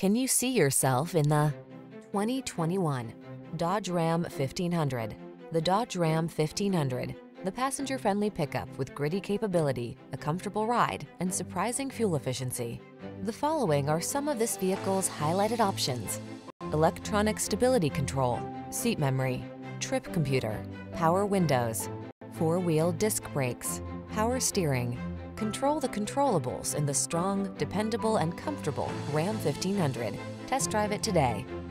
Can you see yourself in the 2021 Dodge Ram 1500? The Dodge Ram 1500, the passenger-friendly pickup with gritty capability, a comfortable ride, and surprising fuel efficiency. The following are some of this vehicle's highlighted options: electronic stability control, seat memory, trip computer, power windows, four-wheel disc brakes, power steering. Control the controllables in the strong, dependable, and comfortable Ram 1500. Test drive it today.